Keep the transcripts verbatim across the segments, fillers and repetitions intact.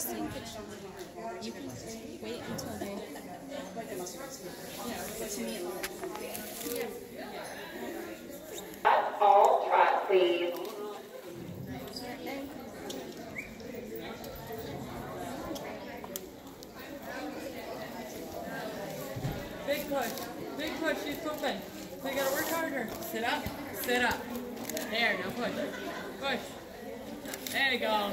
think it's, you can wait until they... Yeah. All track, please. Big push. Big push. She's pooping. So you gotta work harder. Sit up. Sit up. There. Now push. Push. There you go.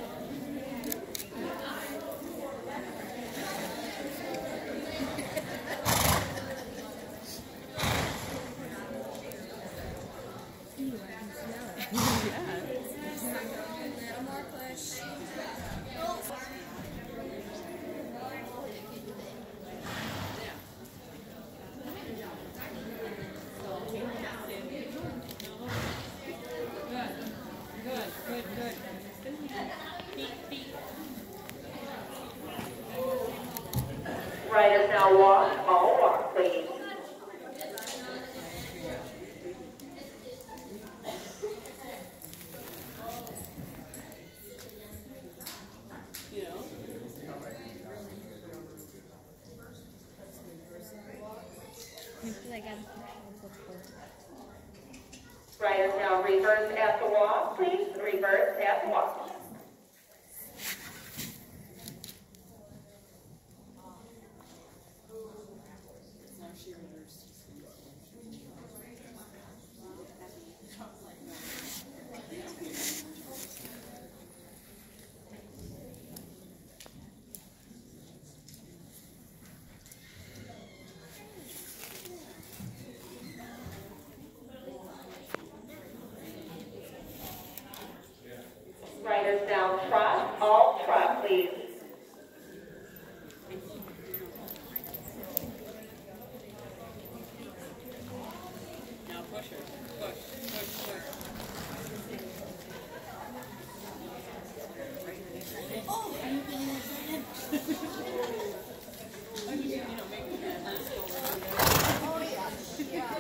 Riders now walk, all walk, please. Riders now reverse at the walk, please. Reverse at the walk. Riders down trot, all trot, please. Now push her. Push, push, push. Oh! Oh, yeah. Yeah.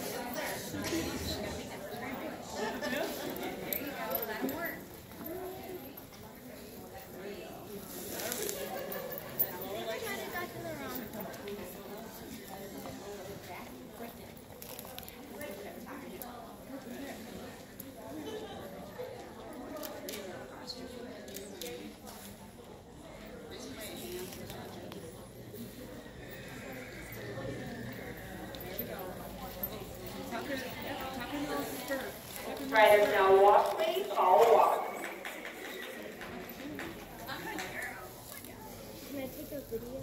Riders now walk, please. All walk. Can I take a video?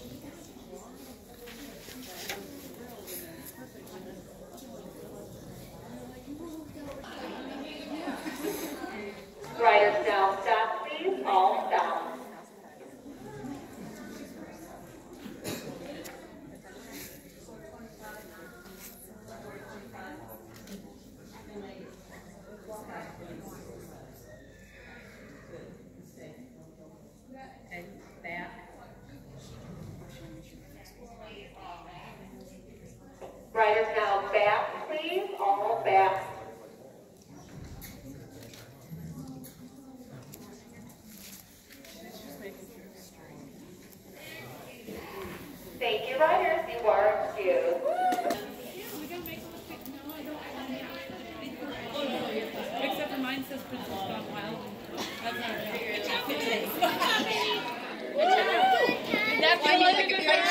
Riders down, stop, please. All stop. And back. Riders now back, please. All back. Thank you, riders. You are excused. Except for mine says Princess Gone Wild. That's not right. That's why you like a good